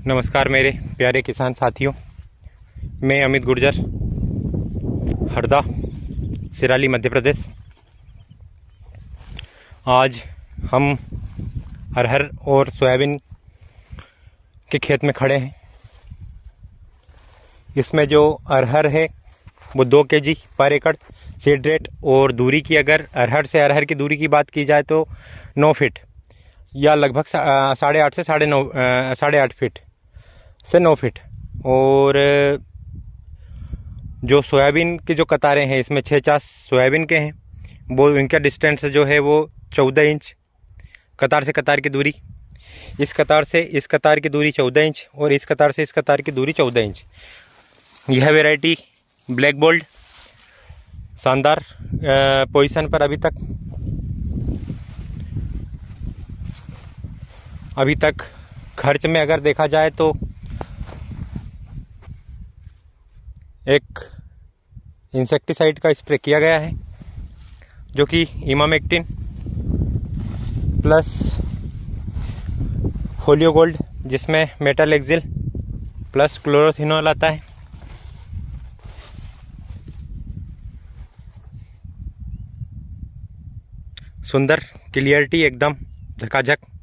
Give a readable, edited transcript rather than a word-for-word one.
नमस्कार मेरे प्यारे किसान साथियों, मैं अमित गुर्जर, हरदा, सिराली, मध्य प्रदेश। आज हम अरहर और सोयाबीन के खेत में खड़े हैं। इसमें जो अरहर है वो 2 kg पर एकड़ सीड रेट, और दूरी की अगर अरहर से अरहर की दूरी की बात की जाए तो 9 फीट या लगभग 8.5 से 8.5 फीट से 9 फीट। और जो सोयाबीन की जो कतारें हैं, इसमें 6 चास सोयाबीन के हैं, वो इनका डिस्टेंस जो है वो 14 इंच कतार से कतार की दूरी। इस कतार से इस कतार की दूरी 14 इंच और इस कतार से इस कतार की दूरी 14 इंच। यह वैरायटी ब्लैक गोल्ड शानदार पोजीशन पर अभी तक खर्च में अगर देखा जाए तो एक इंसेक्टिसाइड का स्प्रे किया गया है, जो कि इमामेक्टिन प्लस फोलियो गोल्ड, जिसमें मेटालेक्सिल प्लस क्लोरोथिनोल आता है। सुंदर क्लियरिटी एकदम झकाझक।